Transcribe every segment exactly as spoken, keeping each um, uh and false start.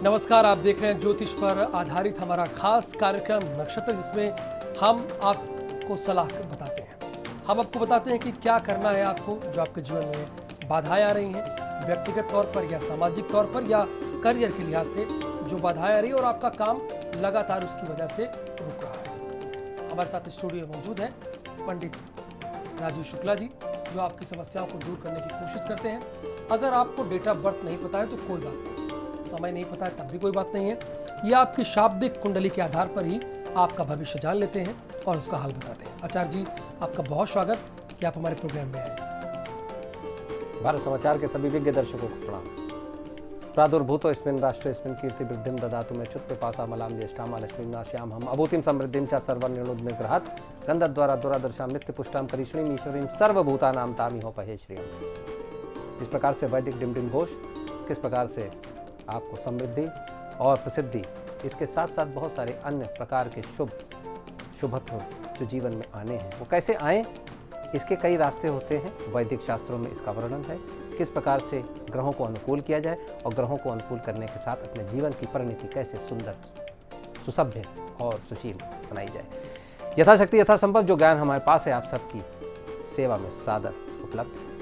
नमस्कार, आप देख रहे हैं ज्योतिष पर आधारित हमारा खास कार्यक्रम नक्षत्र, जिसमें हम आपको सलाह बताते हैं। हम आपको बताते हैं कि क्या करना है आपको जो आपके जीवन में बाधाएं आ रही हैं, व्यक्तिगत तौर पर या सामाजिक तौर पर या करियर के लिहाज से जो बाधाएं आ रही है और आपका काम लगातार उसकी वजह से रुक रहा है। हमारे साथ स्टूडियो में मौजूद है पंडित राजू शुक्ला जी, जो आपकी समस्याओं को दूर करने की कोशिश करते हैं। अगर आपको डेट ऑफ बर्थ नहीं पता है तो कोई बात नहीं, समय नहीं पता है तब भी कोई बात नहीं है। यह आपकी शाब्दिक कुंडली के आधार पर ही आपका भविष्य जान लेते हैं और उसका हल बताते हैं। आचार्य जी, आपका बहुत स्वागत कि आप हमारे प्रोग्राम में आए। भारत समाचार के सभी विज्ञ दर्शकों को प्रणाम। प्रादुर्भूतो अस्मिन् राष्ट्रे अस्मिन् कीर्ति वृद्धिं ददातु मे च्युत पिपासा मलाम ज्येष्ठाम लक्ष्मीं नाश्याम हम अभूतिं समृद्धिं च सर्वनिर्णोद्मेग्रहात् गन्धद्वारा दुरादर्शां नित्य पुष्टां करीश्रीं ईश्वरीं सर्वभूतानां तामिहोपहे श्रियम्। इस प्रकार से वैदिक डिमडिम घोष किस प्रकार से आपको समृद्धि और प्रसिद्धि, इसके साथ साथ बहुत सारे अन्य प्रकार के शुभ शुभत्व जो जीवन में आने हैं वो कैसे आए, इसके कई रास्ते होते हैं। वैदिक शास्त्रों में इसका वर्णन है, किस प्रकार से ग्रहों को अनुकूल किया जाए और ग्रहों को अनुकूल करने के साथ अपने जीवन की परिणति कैसे सुंदर, सुसभ्य और सुशील बनाई जाए। यथाशक्ति यथासंभव जो ज्ञान हमारे पास है आप सबकी सेवा में सादर उपलब्ध है।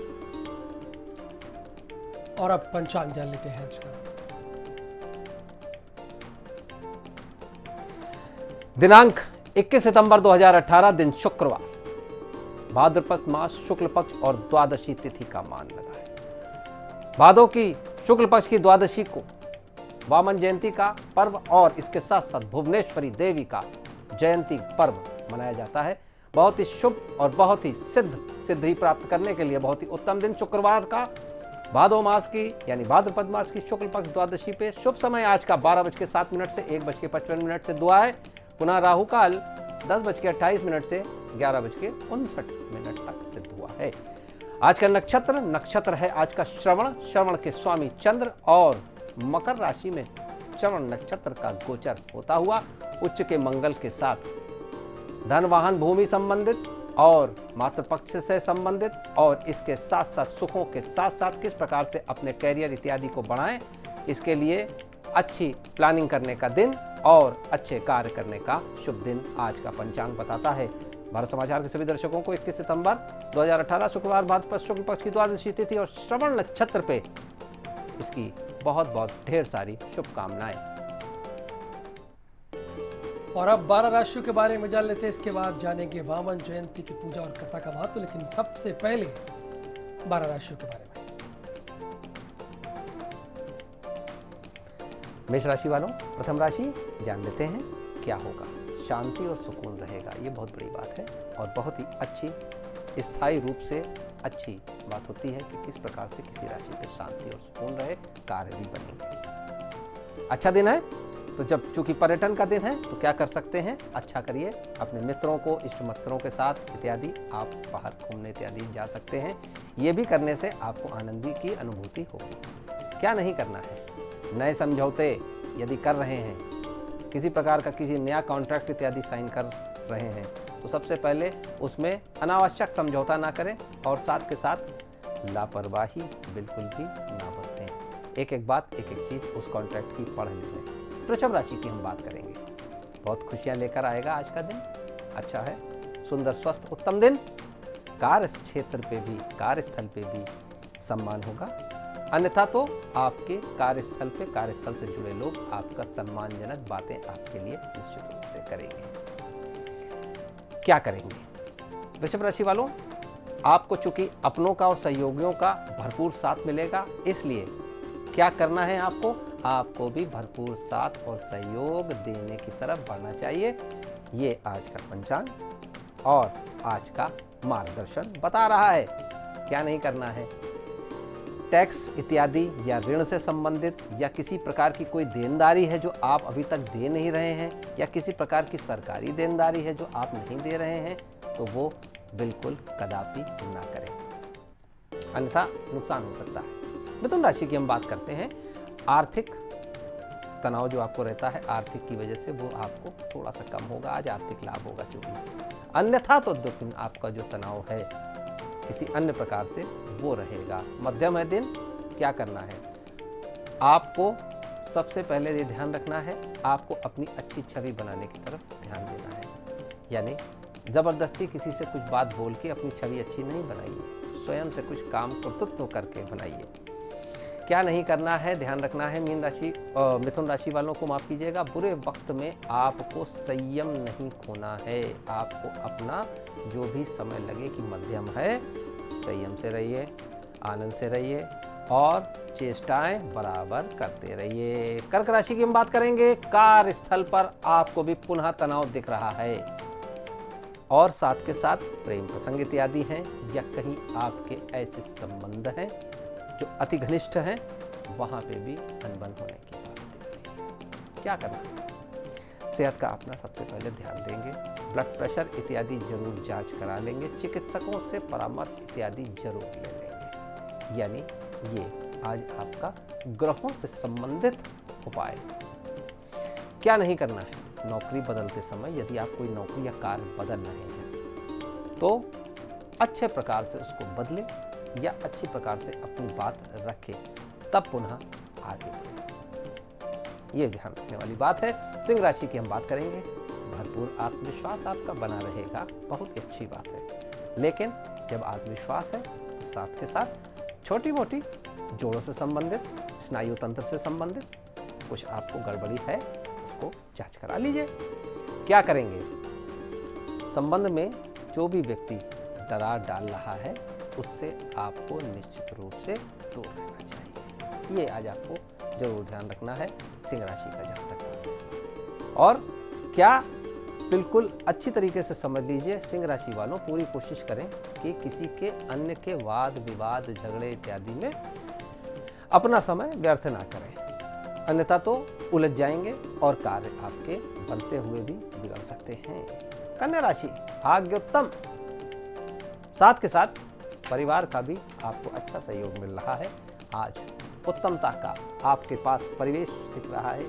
और अब पंचांग जान लेते हैं। दिनांक इक्कीस सितंबर दो हज़ार अठारह, दिन शुक्रवार, भाद्रपद मास शुक्ल पक्ष और द्वादशी तिथि का मान लगा है। भादों की शुक्ल पक्ष की द्वादशी को वामन जयंती का पर्व और इसके साथ साथ भुवनेश्वरी देवी का जयंती पर्व मनाया जाता है। बहुत ही शुभ और बहुत ही सिद्ध सिद्धि प्राप्त करने के लिए बहुत ही उत्तम दिन शुक्रवार का, भादो मास की यानी भाद्रपद मास की शुक्ल पक्ष द्वादशी पे शुभ समय आज का बारह बज के सात मिनट से एक बज के पचपन मिनट से दुआ है। पुनः राहु काल दस बज के अट्ठाईस मिनट से ग्यारह बज के उनसठ मिनट तक सिद्ध हुआ है। आज का नक्षत्र नक्षत्र है आज का श्रवण। श्रवण के स्वामी चंद्र और मकर राशि में श्रवण नक्षत्र का गोचर होता हुआ उच्च के मंगल के साथ धन वाहन भूमि संबंधित और मातृपक्ष से संबंधित और इसके साथ साथ सुखों के साथ साथ किस प्रकार से अपने कैरियर इत्यादि को बढ़ाएं, इसके लिए अच्छी प्लानिंग करने का दिन और अच्छे कार्य करने का शुभ दिन आज का पंचांग बताता है। भारत समाचार के सभी दर्शकों को इक्कीस सितंबर दो हज़ार अठारह शुक्रवार भाद्रपद शुक्ल पक्ष की द्वादशी तिथि और श्रवण नक्षत्र पे इसकी बहुत बहुत ढेर सारी शुभकामनाएं। और अब बारह राशियों के बारे में जान लेते हैं, इसके बाद जानेंगे वामन जयंती की पूजा और कथा का महत्व। लेकिन सबसे पहले बारह राशियों के बारे में। मेष राशि वालों, प्रथम राशि जान लेते हैं क्या होगा। शांति और सुकून रहेगा, ये बहुत बड़ी बात है और बहुत ही अच्छी स्थायी रूप से अच्छी बात होती है कि किस प्रकार से किसी राशि पे शांति और सुकून रहे, कार्य भी बनेंगे। अच्छा दिन है, तो जब चूंकि पर्यटन का दिन है तो क्या कर सकते हैं, अच्छा करिए। अपने मित्रों को, इष्ट मित्रों के साथ इत्यादि आप बाहर घूमने इत्यादि जा सकते हैं। ये भी करने से आपको आनंद की अनुभूति होगी। क्या नहीं करना है, नए समझौते यदि कर रहे हैं, किसी प्रकार का किसी नया कॉन्ट्रैक्ट इत्यादि साइन कर रहे हैं, तो सबसे पहले उसमें अनावश्यक समझौता ना करें और साथ के साथ लापरवाही बिल्कुल भी ना बरतें। एक एक बात, एक एक चीज़ उस कॉन्ट्रैक्ट की पढ़ लें। वृषभ राशि की हम बात करेंगे। बहुत खुशियां लेकर आएगा आज का दिन, अच्छा है, सुंदर स्वस्थ उत्तम दिन। कार्य क्षेत्र पे भी, कार्यस्थल पे भी सम्मान होगा, अन्यथा तो आपके कार्यस्थल पे कार्यस्थल से जुड़े लोग आपका सम्मानजनक बातें आपके लिए निश्चित रूप से करेंगे। क्या करेंगे वृषभ राशि वालों, आपको चूंकि अपनों का और सहयोगियों का भरपूर साथ मिलेगा, इसलिए क्या करना है आपको आपको भी भरपूर साथ और सहयोग देने की तरफ बढ़ना चाहिए। ये आज का पंचांग और आज का मार्गदर्शन बता रहा है। क्या नहीं करना है, टैक्स इत्यादि या ऋण से संबंधित या किसी प्रकार की कोई देनदारी है जो आप अभी तक दे नहीं रहे हैं या किसी प्रकार की सरकारी देनदारी है जो आप नहीं दे रहे हैं, तो वो बिल्कुल कदापि ना करें, अन्यथा नुकसान हो सकता है। मिथुन राशि की हम बात करते हैं। आर्थिक तनाव जो आपको रहता है आर्थिक की वजह से, वो आपको थोड़ा सा कम होगा। आज आर्थिक लाभ होगा चूंकि, अन्यथा तो दिन आपका जो तनाव है किसी अन्य प्रकार से वो रहेगा। मध्यम है दिन, क्या करना है, आपको सबसे पहले ये ध्यान रखना है, आपको अपनी अच्छी छवि बनाने की तरफ ध्यान देना है। यानी ज़बरदस्ती किसी से कुछ बात बोल के अपनी छवि अच्छी नहीं बनाइए, स्वयं से कुछ काम कर्तृत्व करके बनाइए। क्या नहीं करना है, ध्यान रखना है मीन राशि और मिथुन राशि वालों को, माफ़ कीजिएगा, बुरे वक्त में आपको संयम नहीं खोना है। आपको अपना जो भी समय लगे कि मध्यम है, संयम से रहिए, आनंद से रहिए और चेष्टाएं बराबर करते रहिए। कर्क राशि की हम बात करेंगे। कार्यस्थल पर आपको भी पुनः तनाव दिख रहा है और साथ के साथ प्रेम प्रसंग इत्यादि हैं या कहीं आपके ऐसे संबंध हैं जो अति घनिष्ठ हैं, वहां पे भी अनबन होने की बात दिख रही है। क्या करना है? सेहत का अपना सबसे पहले ध्यान देंगे, ब्लड प्रेशर इत्यादि जरूर जांच करा लेंगे, चिकित्सकों से परामर्श इत्यादि जरूर ले लेंगे। यानी ये आज आपका ग्रहों से संबंधित उपाय। क्या नहीं करना है? नौकरी बदलते समय यदि आप कोई नौकरी या कार्य बदल रहे हैं तो अच्छे प्रकार से उसको बदलें या अच्छी प्रकार से अपनी बात रखें, तब पुनः आगे बढ़ें। ये ध्यान रखने वाली बात है। सिंह राशि की हम बात करेंगे। भरपूर आत्मविश्वास आपका बना रहेगा, बहुत ही अच्छी बात है। लेकिन जब आत्मविश्वास है तो साथ के साथ छोटी मोटी जोड़ों से संबंधित, स्नायु तंत्र से संबंधित कुछ आपको गड़बड़ी है, उसको जांच करा लीजिए। क्या करेंगे? संबंध में जो भी व्यक्ति दरार डाल रहा है उससे आपको निश्चित रूप से दूर रहना चाहिए। ये आज आपको जरूर ध्यान रखना है सिंह राशि का जातक। और क्या बिल्कुल अच्छी तरीके से समझ लीजिए सिंह राशि वालों, पूरी कोशिश करें कि किसी के अन्य के वाद विवाद झगड़े इत्यादि में अपना समय व्यर्थ ना करें, अन्यथा तो उलझ जाएंगे और कार्य आपके बनते हुए भी बिगड़ सकते हैं। कन्या राशि, भाग्योत्तम, साथ के साथ परिवार का भी आपको अच्छा सहयोग मिल रहा है। आज उत्तमता का आपके पास परिवेश दिख रहा है,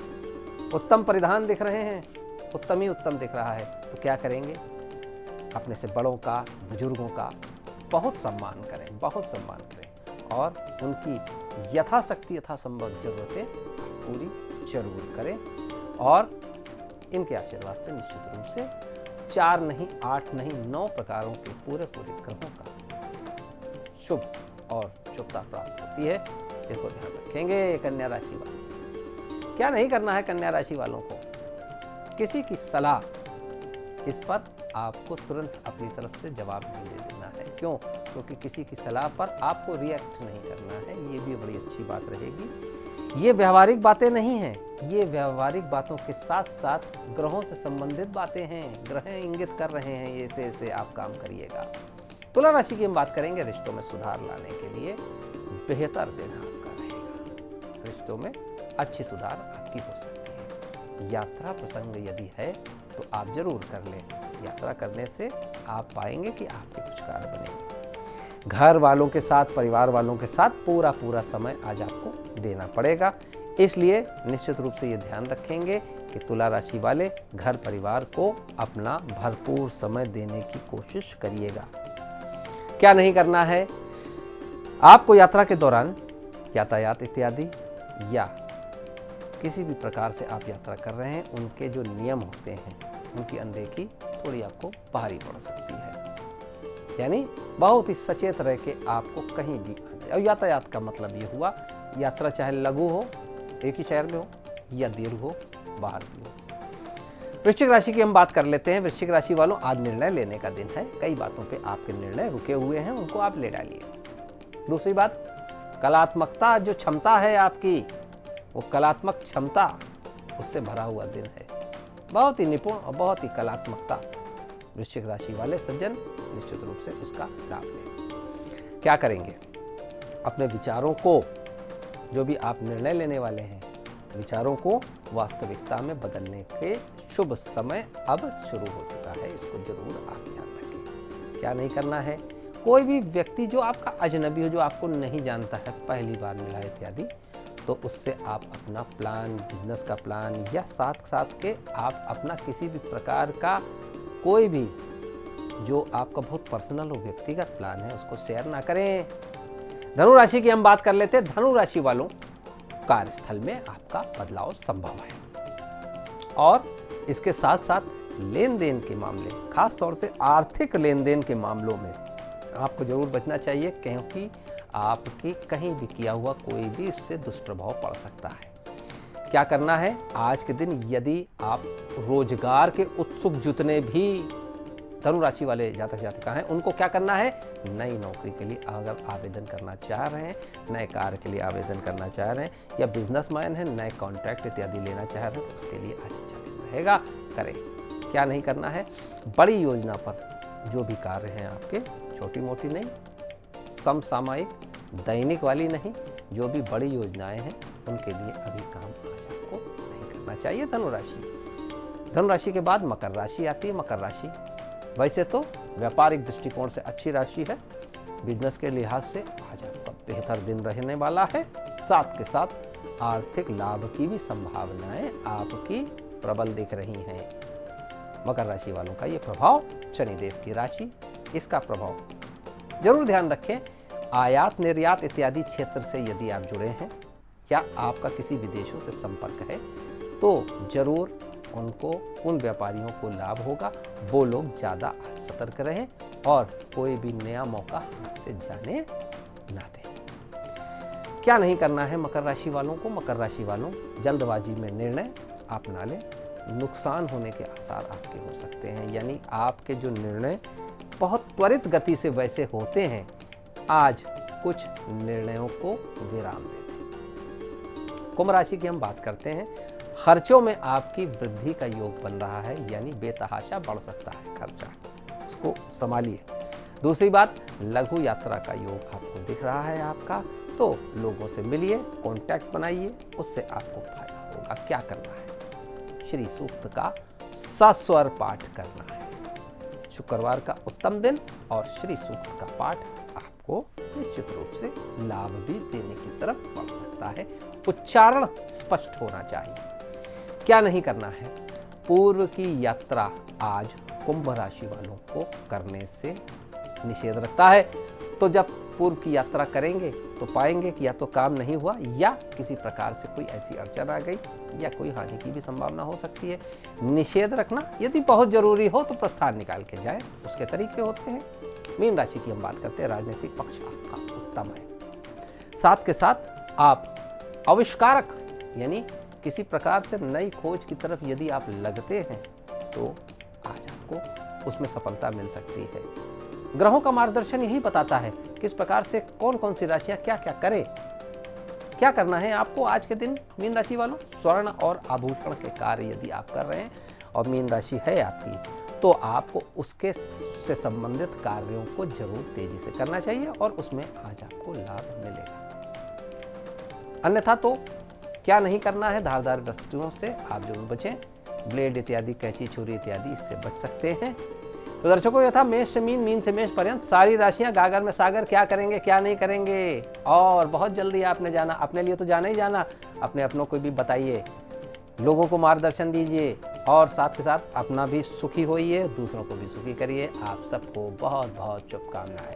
उत्तम परिधान दिख रहे हैं, उत्तम ही उत्तम दिख रहा है। तो क्या करेंगे? अपने से बड़ों का, बुजुर्गों का बहुत सम्मान करें, बहुत सम्मान करें और उनकी यथाशक्ति यथासंभव जरूरतें पूरी जरूर करें। और इनके आशीर्वाद से निश्चित रूप से चार नहीं, आठ नहीं, नौ प्रकारों के पूरे पूरे ग्रहों का शुभ और शुभता प्राप्त होती है। इसको ध्यान रखेंगे कन्या राशि वाले। क्या नहीं करना है कन्या राशि वालों को? किसी की सलाह, इस पर आपको तुरंत अपनी तरफ से जवाब नहीं दे देना है। क्यों? क्योंकि किसी की सलाह पर आपको रिएक्ट नहीं करना है। ये भी बड़ी अच्छी बात रहेगी। ये व्यवहारिक बातें नहीं हैं, ये व्यवहारिक बातों के साथ साथ ग्रहों से संबंधित बातें हैं। ग्रह इंगित कर रहे हैं ये ऐसे ऐसे आप काम करिएगा। तुला राशि की हम बात करेंगे। रिश्तों में सुधार लाने के लिए बेहतर दिन आपका रहेगा। रिश्तों में अच्छी सुधार आपकी हो सकती है। यात्रा प्रसंग यदि है तो आप जरूर कर लें। यात्रा करने से आप पाएंगे कि आपके कुछ कार्य बनेंगे। घर वालों के साथ, परिवार वालों के साथ पूरा पूरा समय आज आपको देना पड़ेगा। इसलिए निश्चित रूप से ये ध्यान रखेंगे कि तुला राशि वाले घर परिवार को अपना भरपूर समय देने की कोशिश करिएगा। क्या नहीं करना है? आपको यात्रा के दौरान यातायात इत्यादि या किसी भी प्रकार से आप यात्रा कर रहे हैं, उनके जो नियम होते हैं उनकी अनदेखी थोड़ी आपको भारी पड़ सकती है। यानी बहुत ही सचेत रह के आपको कहीं भी, और यातायात का मतलब ये हुआ यात्रा चाहे लघु हो, एक ही शहर में हो, या दीर्घ हो, बाहर भी हो। वृश्चिक राशि की हम बात कर लेते हैं। वृश्चिक राशि वालों, आज निर्णय लेने का दिन है। कई बातों पे आपके निर्णय रुके हुए हैं, उनको आप ले डालिए। दूसरी बात, कलात्मकता जो क्षमता है आपकी, वो कलात्मक क्षमता उससे भरा हुआ दिन है। बहुत ही निपुण और बहुत ही कलात्मकता वृश्चिक राशि वाले सज्जन निश्चित रूप से उसका लाभ लें। क्या करेंगे? अपने विचारों को, जो भी आप निर्णय लेने वाले हैं, विचारों को वास्तविकता में बदलने के शुभ समय अब शुरू हो चुका है। इसको जरूर आप ध्यान रखें। क्या नहीं करना है? कोई भी व्यक्ति जो आपका अजनबी हो, जो आपको नहीं जानता है, पहली बार मिला है इत्यादि, तो उससे आप अपना प्लान, बिजनेस का प्लान या साथ साथ के आप अपना किसी भी प्रकार का कोई भी जो आपका बहुत पर्सनल हो, व्यक्तिगत प्लान है, उसको शेयर ना करें। धनु राशि की हम बात कर लेते हैं। धनु राशि वालों, कार्यस्थल में आपका बदलाव संभव है। और इसके साथ साथ लेन देन के मामले, खास तौर से आर्थिक लेन देन के मामलों में आपको जरूर बचना चाहिए, क्योंकि आपकी कहीं भी किया हुआ कोई भी इससे दुष्प्रभाव पड़ सकता है। क्या करना है आज के दिन? यदि आप रोजगार के उत्सुक जितने भी धनु राशि वाले जातक जातिका हैं, उनको क्या करना है? नई नौकरी के लिए अगर आवेदन करना चाह रहे हैं, नए कार्य के लिए आवेदन करना चाह रहे हैं, या बिजनेसमैन हैं, नए कॉन्ट्रैक्ट इत्यादि लेना चाह रहे हैं, तो उसके लिए आज अच्छा दिन रहेगा, करें। क्या नहीं करना है? बड़ी योजना पर जो भी कार्य हैं आपके, छोटी मोटी नहीं, समसामयिक दैनिक वाली नहीं, जो भी बड़ी योजनाएं हैं उनके लिए अभी काम आज आपको नहीं करना चाहिए। धनु राशि धनु राशि के बाद मकर राशि आती है। मकर राशि वैसे तो व्यापारिक दृष्टिकोण से अच्छी राशि है, बिजनेस के लिहाज से आज आपका बेहतर दिन रहने वाला है। साथ के साथ आर्थिक लाभ की भी संभावनाएं आपकी प्रबल दिख रही हैं। मकर राशि वालों का ये प्रभाव शनिदेव की राशि, इसका प्रभाव जरूर ध्यान रखें। आयात निर्यात इत्यादि क्षेत्र से यदि आप जुड़े हैं या आपका किसी विदेशों से संपर्क है, तो जरूर उनको, उन व्यापारियों को लाभ होगा। वो लोग ज़्यादा सतर्क रहें और कोई भी नया मौका हाथ से जाने ना दें। क्या नहीं करना है मकर राशि वालों को? मकर राशि वालों, जल्दबाजी में निर्णय आप ना लें, नुकसान होने के आसार आपके हो सकते हैं। यानी आपके जो निर्णय बहुत त्वरित गति से वैसे होते हैं, आज कुछ निर्णयों को विराम दे दें। कुंभ राशि की हम बात करते हैं। खर्चों में आपकी वृद्धि का योग बन रहा है, यानी बेतहाशा बढ़ सकता है खर्चा, उसको संभालिए। दूसरी बात, लघु यात्रा का योग आपको दिख रहा है आपका, तो लोगों से मिलिए, कांटेक्ट बनाइए, उससे आपको फायदा होगा। क्या करना है? श्री सूक्त का सस्वर पाठ करना है। शुक्रवार का उत्तम दिन और श्री सूक्त का पाठ आपको निश्चित रूप से लाभ भी देने की तरफ बढ़ सकता है। उच्चारण स्पष्ट होना चाहिए। क्या नहीं करना है? पूर्व की यात्रा आज कुंभ राशि वालों को करने से निषेध रखता है। तो जब पूर्व की यात्रा करेंगे तो पाएंगे कि या तो काम नहीं हुआ, या किसी प्रकार से कोई ऐसी अड़चन आ गई, या कोई हानि की भी संभावना हो सकती है। निषेध रखना, यदि बहुत जरूरी हो तो प्रस्थान निकाल के जाए, उसके तरीके होते हैं। मीन राशि की हम बात करते हैं। राजनीतिक पक्ष आपका उत्तम है। साथ के साथ आप आविष्कारक, यानी किसी प्रकार से नई खोज की तरफ यदि आप लगते हैं, तो आज आपको उसमें सफलता मिल सकती है। ग्रहों का मार्गदर्शन यही बताता है किस प्रकार से कौन कौन सी राशियां क्या क्या करें। क्या करना है आपको आज के दिन मीन राशि वालों? स्वर्ण और आभूषण के कार्य यदि आप कर रहे हैं और मीन राशि है आपकी, तो आपको उसके से संबंधित कार्यों को जरूर तेजी से करना चाहिए और उसमें आज आपको लाभ मिलेगा। अन्यथा तो क्या नहीं करना है? धारदार वस्तुओं से आप जरूर बचें। ब्लेड इत्यादि, कैंची, छुरी इत्यादि, इससे बच सकते हैं। तो दर्शकों, यह था मेष से मीन, मीन से मेष पर्यंत सारी राशियां गागर में सागर। क्या करेंगे क्या नहीं करेंगे, और बहुत जल्दी आपने जाना, अपने लिए तो जाना ही जाना, अपने अपनों को भी बताइए, लोगों को मार्गदर्शन दीजिए, और साथ के साथ अपना भी सुखी होइए, दूसरों को भी सुखी करिए। आप सबको बहुत बहुत शुभकामनाएं।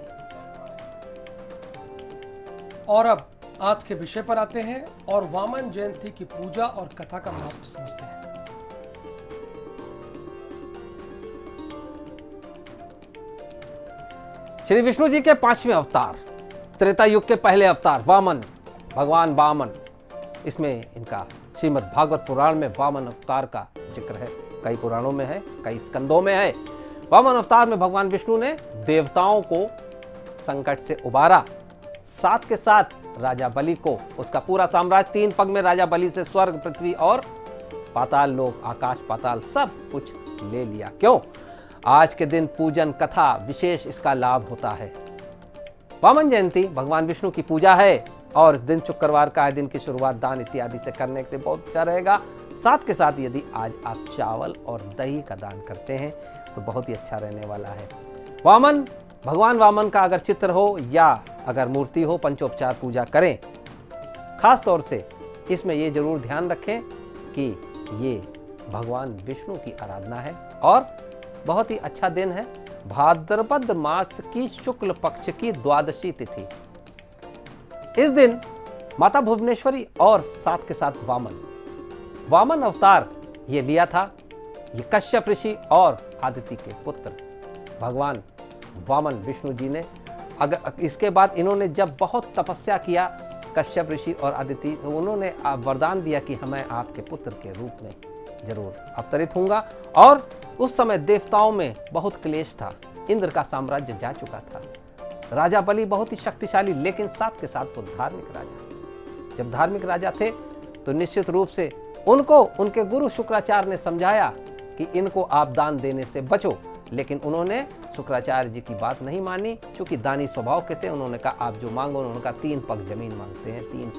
और अब आज के विषय पर आते हैं और वामन जयंती की पूजा और कथा का महत्व समझते हैं। श्री विष्णु जी के पांचवें अवतार, त्रेता युग के पहले अवतार वामन, भगवान वामन। इसमें इनका श्रीमद् भागवत पुराण में वामन अवतार का जिक्र है। कई पुराणों में है, कई स्कंदों में है। वामन अवतार में भगवान विष्णु ने देवताओं को संकट से उबारा, साथ के साथ राजा बलि को, उसका पूरा साम्राज्य तीन पग में राजा बलि से स्वर्ग, पृथ्वी और पाताल लोक, आकाश पाताल सब कुछ ले लिया। क्यों? आज के दिन पूजन कथा विशेष इसका लाभ होता है। वामन जयंती भगवान विष्णु की पूजा है और दिन शुक्रवार का है। दिन की शुरुआत दान इत्यादि से करने से बहुत अच्छा रहेगा। साथ के साथ यदि आज आप चावल और दही का दान करते हैं तो बहुत ही अच्छा रहने वाला है। वामन, भगवान वामन का अगर चित्र हो या अगर मूर्ति हो, पंचोपचार पूजा करें। खास तौर से इसमें ये जरूर ध्यान रखें कि ये भगवान विष्णु की आराधना है और बहुत ही अच्छा दिन है। भाद्रपद मास की शुक्ल पक्ष की द्वादशी तिथि। इस दिन माता भुवनेश्वरी और साथ के साथ वामन वामन अवतार ये लिया था। ये कश्यप ऋषि और आदिति के पुत्र भगवान वामन विष्णु जी ने। अगर इसके बाद इन्होंने जब बहुत तपस्या किया कश्यप ऋषि और आदिति, तो उन्होंने वरदान दिया कि हमें आपके पुत्र के रूप में जरूर अवतरित होऊंगा। और उस समय देवताओं में बहुत क्लेश था, इंद्र का साम्राज्य जा चुका था। राजा बलि बहुत ही शक्तिशाली, लेकिन साथ के साथ वो धार्मिक राजा। जब धार्मिक राजा थे तो निश्चित रूप से उनको उनके गुरु शुक्राचार्य ने समझाया कि इनको आप दान देने से बचो, लेकिन उन्होंने शुक्राचार्य जी की बात नहीं मानी। चूंकि दानी स्वभाव के थे, उन्होंने कहा आप जो मांगो, उन्होंने कहा तीन पग जमीन मांगते हैं, तीन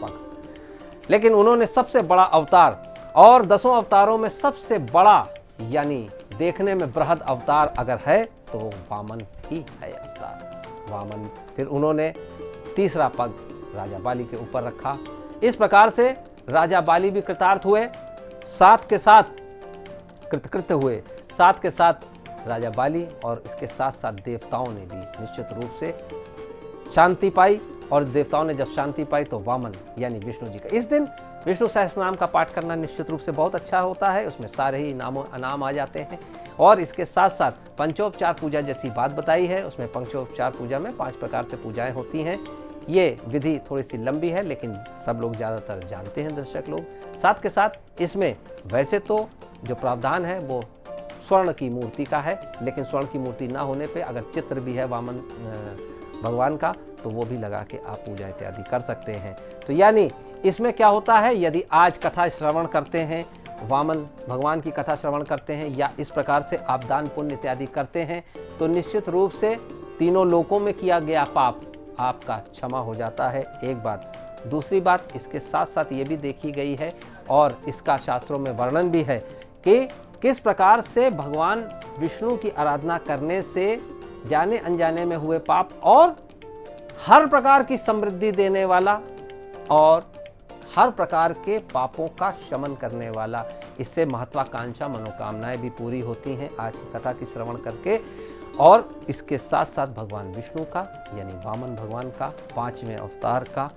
पग। लेकिन उन्होंने सबसे बड़ा अवतार और दसों अवतारों में सबसे बड़ा यानी देखने में बृहद अवतार अगर है तो वामन ही है अवतार, वामन। फिर उन्होंने तीसरा पग राजा बाली के ऊपर रखा। इस प्रकार से राजा बाली भी कृतार्थ हुए, साथ के साथ कृतकृत्य हुए, साथ के साथ राजा बाली और इसके साथ साथ देवताओं ने भी निश्चित रूप से शांति पाई। और देवताओं ने जब शांति पाई तो वामन यानी विष्णु जी का इस दिन विष्णु सहस्रनाम का पाठ करना निश्चित रूप से बहुत अच्छा होता है। उसमें सारे ही नामों नाम आ जाते हैं। और इसके साथ साथ पंचोपचार पूजा जैसी बात बताई है, उसमें पंचोपचार पूजा में पांच प्रकार से पूजाएं होती हैं। ये विधि थोड़ी सी लंबी है, लेकिन सब लोग ज़्यादातर जानते हैं दर्शक लोग। साथ के साथ इसमें वैसे तो जो प्रावधान है वो स्वर्ण की मूर्ति का है, लेकिन स्वर्ण की मूर्ति ना होने पे अगर चित्र भी है वामन भगवान का तो वो भी लगा के आप पूजा इत्यादि कर सकते हैं। तो यानी इसमें क्या होता है, यदि आज कथा श्रवण करते हैं, वामन भगवान की कथा श्रवण करते हैं या इस प्रकार से आप दान पुण्य इत्यादि करते हैं, तो निश्चित रूप से तीनों लोकों में किया गया पाप आपका क्षमा हो जाता है। एक बात। दूसरी बात, इसके साथ साथ ये भी देखी गई है और इसका शास्त्रों में वर्णन भी है कि किस प्रकार से भगवान विष्णु की आराधना करने से जाने अनजाने में हुए पाप और हर प्रकार की समृद्धि देने वाला और हर प्रकार के पापों का शमन करने वाला, इससे महत्वाकांक्षा मनोकामनाएं भी पूरी होती हैं आज की कथा की श्रवण करके। और इसके साथ साथ भगवान विष्णु का यानी वामन भगवान का पांचवें अवतार का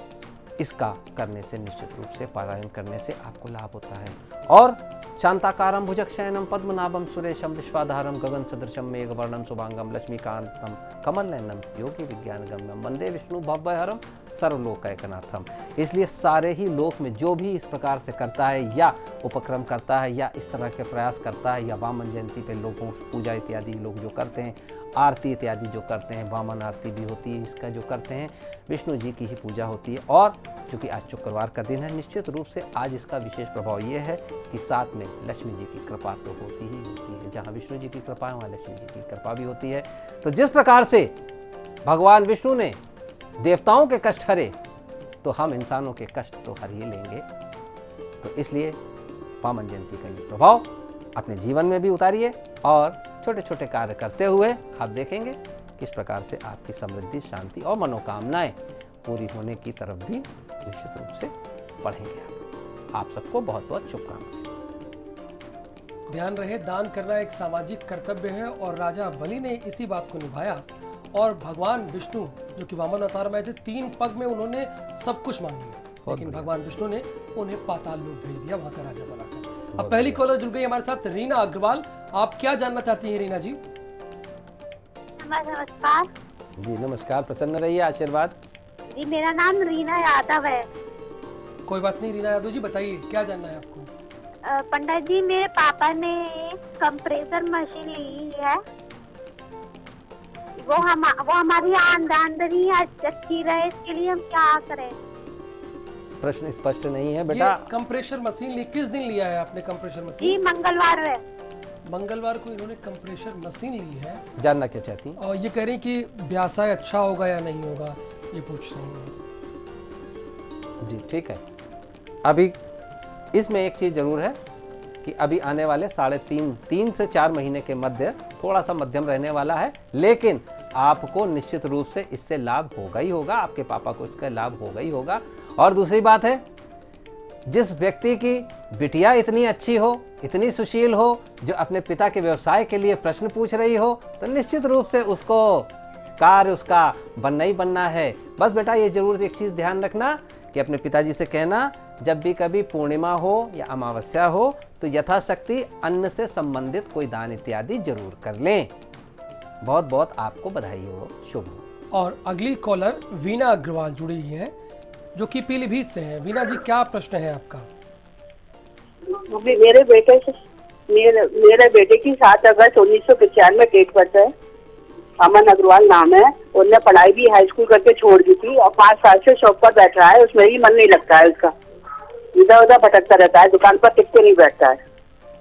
इसका करने से निश्चित रूप से पारायण करने से आपको लाभ होता है। और शांताकारं भुजगशयनं पद्मनाभं सुरेशं विश्वाधारं गगन सदृशं मेघवर्णं शुभांगं लक्ष्मीकांतं कमलनयनं योगी विज्ञानगम्यं वंदे विष्णु भवभयहरं सर्वलोकैकनाथम। इसलिए सारे ही लोक में जो भी इस प्रकार से करता है या उपक्रम करता है या इस तरह के प्रयास करता है या वामन जयंती पे लोगों पूजा इत्यादि लोग जो करते हैं, आरती इत्यादि जो करते हैं, वामन आरती भी होती है, इसका जो करते हैं विष्णु जी की ही पूजा होती है। और चूँकि आज शुक्रवार का दिन है, निश्चित रूप से आज इसका विशेष प्रभाव ये है कि साथ में लक्ष्मी जी की कृपा तो होती ही होती है। जहाँ विष्णु जी की कृपा है वहाँ लक्ष्मी जी की कृपा भी होती है। तो जिस प्रकार से भगवान विष्णु ने देवताओं के कष्ट हरे, तो हम इंसानों के कष्ट तो हर ही लेंगे। तो इसलिए वामन जयंती का ये प्रभाव अपने जीवन में भी उतारिए और छोटे छोटे कार्य करते हुए आप देखेंगे किस प्रकार से आपकी समृद्धि, शांति और मनोकामनाएं पूरी होने की तरफ भी निश्चित रूप से बढ़ेंगे। आप, आप सबको बहुत बहुत शुभकामनाएं। ध्यान रहे, दान करना एक सामाजिक कर्तव्य है और राजा बलि ने इसी बात को निभाया। और भगवान विष्णु जो कि वामन अवतार में थे, तीन पग में उन्होंने सब कुछ मांग लिया, लेकिन भगवान विष्णु ने उन्हें पाताल लोक भेज दिया, वहां का राजा बनाकर। अब पहली कॉलर जुड़ गई हमारे साथ, रीना अग्रवाल। आप क्या जानना चाहती हैं रीना जी? नमस्कार जी। नमस्कार, प्रसन्न रहिए, आशीर्वाद। जी, मेरा नाम रीना यादव है। कोई बात नहीं रीना यादव जी, बताइए क्या जानना है आपको? पंडित जी, मेरे पापा ने कंप्रेसर मशीन ली है, वो हम वो हमारी आमदनी अच्छी रहे, इसके लिए हम क्या करें? प्रश्न स्पष्ट नहीं है बेटा। कंप्रेसर मशीन ली, किस दिन लिया है आपने कंप्रेसर मशीन? जी, मंगलवार है। मंगलवार को इन्होंने कंप्रेसर मशीन ली है। जानना क्या चाहती हैं? और ये कह रही कि व्यवसाय अच्छा होगा या नहीं होगा, ये पूछ रही हैं। जी ठीक है। अभी इसमें एक चीज़ जरूर है कि अभी आने वाले साढ़े तीन तीन से चार महीने के मध्य थोड़ा सा मध्यम रहने वाला है, लेकिन आपको निश्चित रूप से इससे लाभ होगा ही होगा, आपके पापा को इसका लाभ होगा ही होगा। और दूसरी बात है, जिस व्यक्ति की बिटिया इतनी अच्छी हो, इतनी सुशील हो, जो अपने पिता के व्यवसाय के लिए प्रश्न पूछ रही हो, तो निश्चित रूप से उसको कार्य उसका बनना ही बनना है। बस बेटा ये जरूर एक चीज़ ध्यान रखना कि अपने पिताजी से कहना जब भी कभी पूर्णिमा हो या अमावस्या हो तो यथाशक्ति अन्न से संबंधित कोई दान इत्यादि जरूर कर लें। बहुत बहुत आपको बधाई हो, शुभ हो। और अगली कॉलर वीना अग्रवाल जुड़ी हुई हैं जो कि पीलीभीत से हैं। वीना जी, क्या प्रश्न है आपका? मेरे बेटे से मेरे मेरे बेटे की सात अगस्त उन्नीस सौ पचानवे डेट बर्थ है। अमन अग्रवाल नाम है। उन्होंने पढ़ाई भी हाई स्कूल करके छोड़ दी थी और पाँच साल से शॉप पर बैठ रहा है, उसमें भी मन नहीं लगता है उसका, इधर उधर भटकता रहता है, दुकान पर टिक के नहीं बैठता है।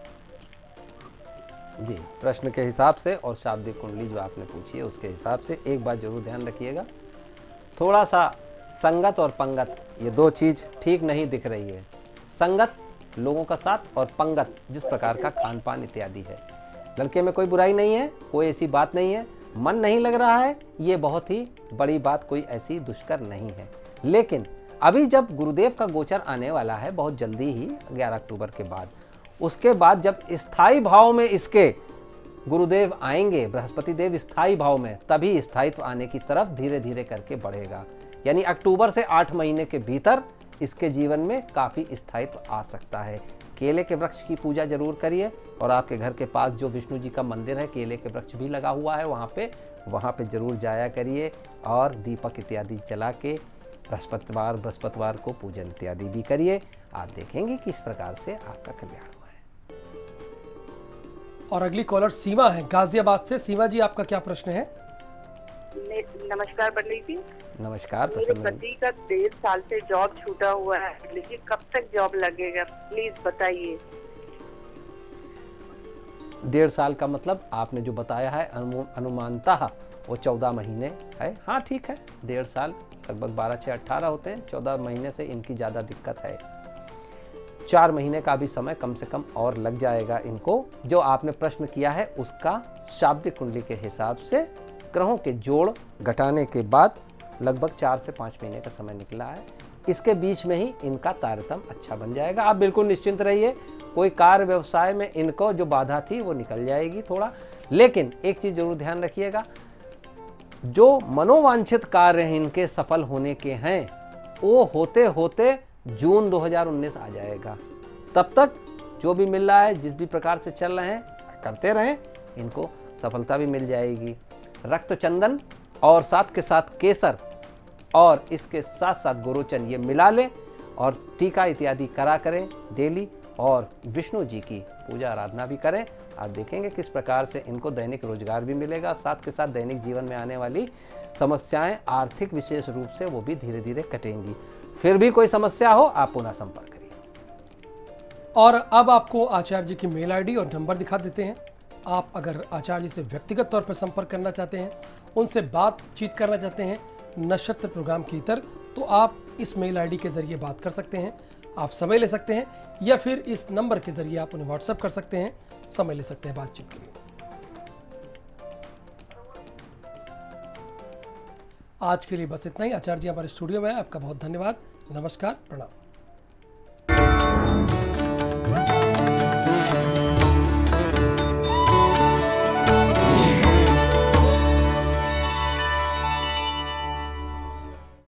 जी, प्रश्न के हिसाब से और शाब्दिक कुंडली जो आपने पूछी है उसके हिसाब से एक बात जरूर ध्यान रखिएगा, थोड़ा सा संगत और पंगत ये दो चीज़ ठीक नहीं दिख रही है। संगत लोगों का साथ और पंगत जिस प्रकार का खान पान इत्यादि है। लड़के में कोई बुराई नहीं है, कोई ऐसी बात नहीं है। मन नहीं लग रहा है, ये बहुत ही बड़ी बात, कोई ऐसी दुष्कर नहीं है। लेकिन अभी जब गुरुदेव का गोचर आने वाला है बहुत जल्दी ही ग्यारह अक्टूबर के बाद, उसके बाद जब स्थायी भाव में इसके गुरुदेव आएंगे, बृहस्पति देव स्थायी भाव में, तभी स्थायित्व आने की तरफ धीरे धीरे करके बढ़ेगा। यानी अक्टूबर से आठ महीने के भीतर इसके जीवन में काफ़ी स्थायित्व आ सकता है। केले के वृक्ष की पूजा जरूर करिए और आपके घर के पास जो विष्णु जी का मंदिर है, केले के वृक्ष भी लगा हुआ है वहाँ पे वहाँ पे जरूर जाया करिए और दीपक इत्यादि जला के बृहस्पतिवार बृहस्पतिवार को पूजन इत्यादि भी करिए। आप देखेंगे कि इस प्रकार से आपका कल्याण हुआ है। और अगली कॉलर सीमा है गाजियाबाद से। सीमा जी, आपका क्या प्रश्न है? नमस्कार पंडित जी। नमस्कार। मेरे पति का डेढ़ साल से जॉब छूटा हुआ है, लेकिन कब तक जॉब लगेगा प्लीज बताइए। डेढ़ साल का मतलब आपने जो बताया है अनु, अनुमानतः वो चौदह महीने है। हाँ ठीक है, डेढ़ साल लगभग बारह छः अट्ठारह होते हैं, चौदह महीने से इनकी ज़्यादा दिक्कत है। चार महीने का भी समय कम से कम और लग जाएगा इनको। जो आपने प्रश्न किया है उसका शाब्दिक कुंडली के हिसाब से ग्रहों के जोड़ घटाने के बाद लगभग चार से पाँच महीने का समय निकला है। इसके बीच में ही इनका तारतम्य अच्छा बन जाएगा। आप बिल्कुल निश्चिंत रहिए, कोई कार्य व्यवसाय में इनको जो बाधा थी वो निकल जाएगी थोड़ा। लेकिन एक चीज़ जरूर ध्यान रखिएगा, जो मनोवांछित कार्य इनके सफल होने के हैं वो होते होते जून दो हज़ार उन्नीस आ जाएगा। तब तक जो भी मिल रहा है, जिस भी प्रकार से चल रहे हैं करते रहें, इनको सफलता भी मिल जाएगी। रक्त चंदन और साथ के साथ केसर और इसके साथ साथ गोरोचन ये मिला लें और टीका इत्यादि करा करें डेली और विष्णु जी की पूजा आराधना भी करें। आप देखेंगे किस प्रकार से इनको दैनिक रोजगार भी मिलेगा, साथ के साथ दैनिक जीवन में आने वाली समस्याएं आर्थिक विशेष रूप से वो भी धीरे धीरे कटेंगी। फिर भी कोई समस्या हो आप पुनः संपर्क करिए। और अब आपको आचार्य जी की मेल आईडी और नंबर दिखा देते हैं। आप अगर आचार्य जी से व्यक्तिगत तौर पर संपर्क करना चाहते हैं, उनसे बातचीत करना चाहते हैं नक्षत्र प्रोग्राम के इतर, तो आप इस मेल आईडी के जरिए बात कर सकते हैं, आप समय ले सकते हैं, या फिर इस नंबर के जरिए आप उन्हें व्हाट्सएप कर सकते हैं, समय ले सकते हैं बातचीत के लिए। आज के लिए बस इतना ही। आचार्य जी हमारे स्टूडियो में है, आपका बहुत धन्यवाद। नमस्कार, प्रणाम।